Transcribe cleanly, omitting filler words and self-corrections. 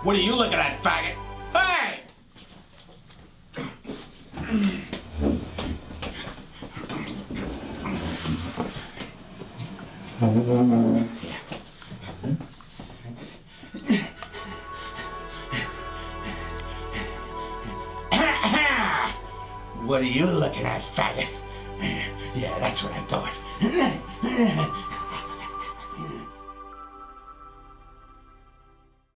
What are you looking at, faggot? Hey! What are you looking at, faggot? Yeah, that's what I thought.